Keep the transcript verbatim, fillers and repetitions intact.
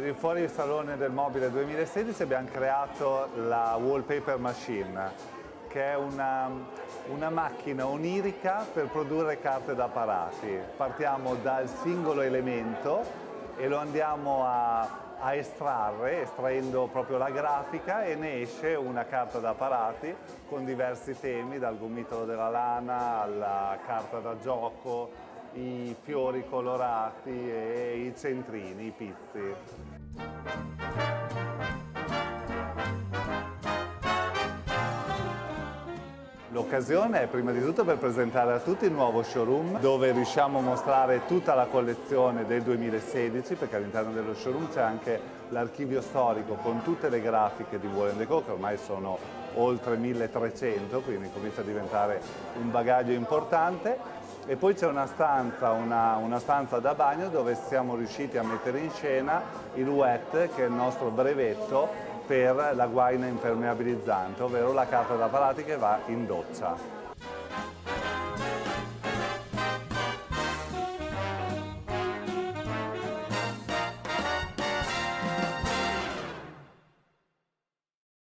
Per fuori il Salone del Mobile duemilasedici abbiamo creato la Wallpaper Machine, che è una, una macchina onirica per produrre carte da parati. Partiamo dal singolo elemento e lo andiamo a, a estrarre, estraendo proprio la grafica, e ne esce una carta da parati con diversi temi, dal gomitolo della lana alla carta da gioco, i fiori colorati e i centrini, i pizzi. L'occasione è prima di tutto per presentare a tutti il nuovo showroom, dove riusciamo a mostrare tutta la collezione del duemilasedici, perché all'interno dello showroom c'è anche l'archivio storico con tutte le grafiche di Wall and Decò, che ormai sono oltre milletrecento, quindi comincia a diventare un bagaglio importante. E poi c'è una stanza, una, una stanza da bagno dove siamo riusciti a mettere in scena il wet, che è il nostro brevetto per la guaina impermeabilizzante, ovvero la carta da parati che va in doccia.